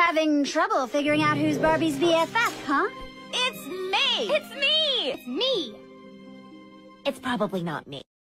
Having trouble figuring out who's Barbie's BFF, huh? It's me! It's me! It's me! It's probably not me.